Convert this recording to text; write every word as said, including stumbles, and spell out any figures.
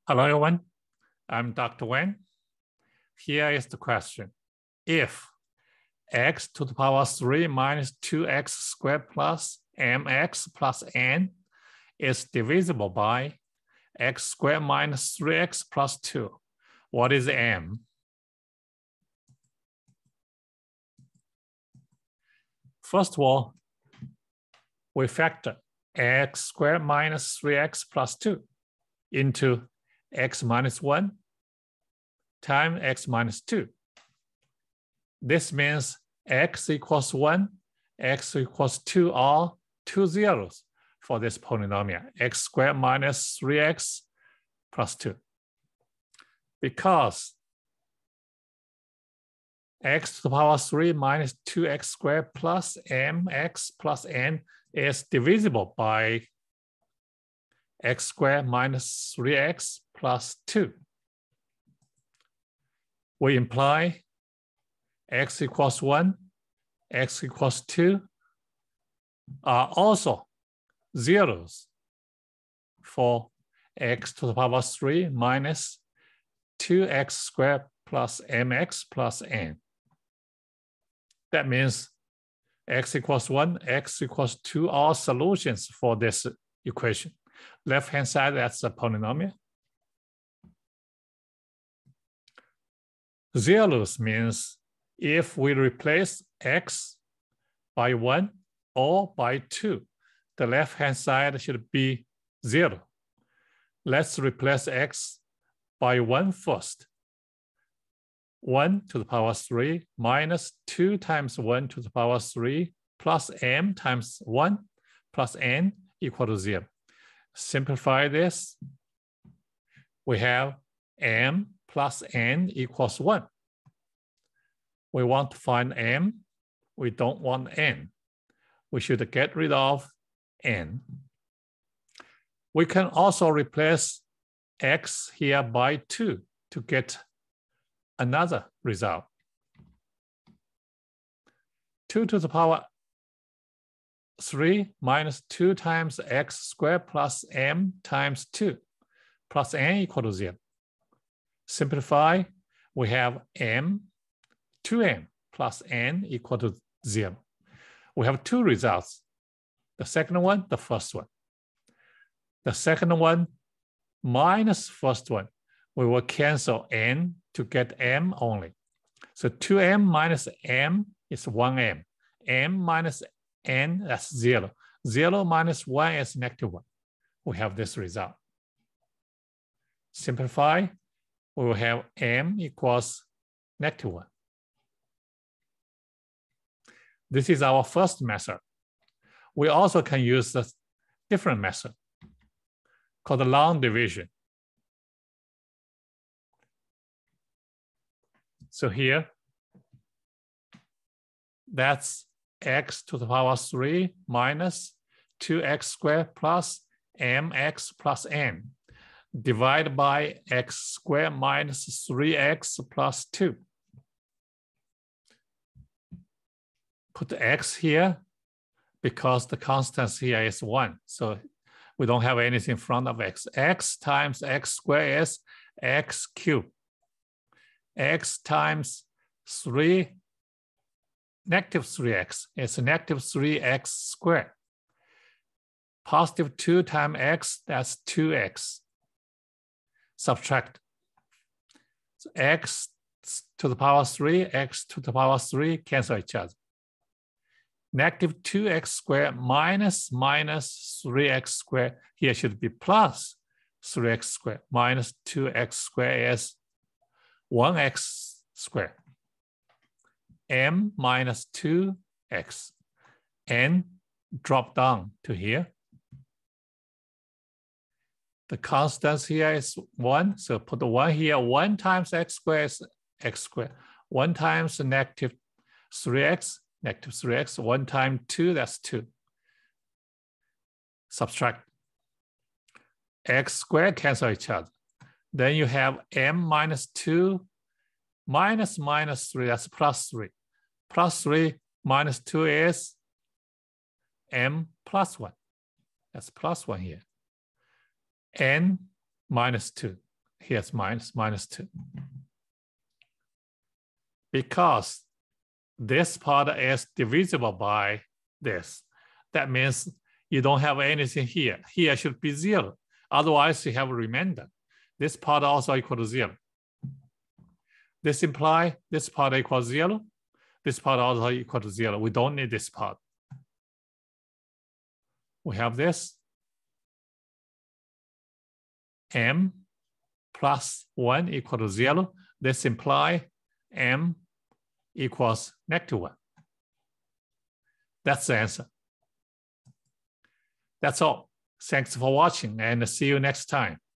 Hello, everyone. I'm Doctor Wang. Here is the question. If x to the power three minus two x squared plus mx plus n is divisible by x squared minus three x plus two, what is m? First of all, we factor x squared minus three x plus two into x minus one times x minus two. This means x equals one, x equals two are two zeros for this polynomial, x squared minus three x plus two. Because x to the power three minus two x squared plus mx plus n is divisible by x squared minus three x plus two. We imply x equals one, x equals two are also zeros for x to the power three minus two x squared plus mx plus n. That means x equals one, x equals two are solutions for this equation. Left-hand side, that's a polynomial. Zeros means if we replace x by one or by two, the left-hand side should be zero. Let's replace x by one first. one to the power three minus two times one to the power three plus m times one plus n equal to zero. Simplify this. We have m plus n equals one. We want to find m. We don't want n. We should get rid of n. We can also replace x here by two to get another result. two to the power three minus two times x squared plus m times two plus n equal to zero. Simplify, we have m, two m plus n equal to zero. We have two results. The second one, the first one. The second one minus first one, we will cancel n to get m only. So two m minus m is one m. m minus n, that's zero. Zero minus one is negative one. We have this result. Simplify, we will have m equals negative one. This is our first method. We also can use a different method called the long division. So here, that's x to the power three minus two x squared plus mx plus n divided by x squared minus three x plus two. Put the x here because the constant here is one. So we don't have anything in front of x. X times x squared is x cubed. X times three, negative three x is negative three x squared. Positive two times x, that's two x. Subtract. So x to the power three, x to the power three cancel each other. Negative two x squared minus minus three x squared, here should be plus three x squared, minus two x squared is one x squared. M minus two x. N drop down to here. The constant here is one, so put the one here. one times x squared is x squared. one times negative three x, negative three x. one times two, that's two. Subtract. X squared cancel each other. Then you have m minus two minus minus three, that's plus three. Plus three minus two is m plus one. That's plus one here. N minus two. here's minus, minus two. Because this part is divisible by this. That means you don't have anything here. Here should be zero. Otherwise, you have a remainder. This part also equal to zero. This implies this part equals zero. This part also equal to zero. We don't need this part. We have this m plus one equal to zero. This implies m equals negative one. That's the answer. That's all. Thanks for watching and see you next time.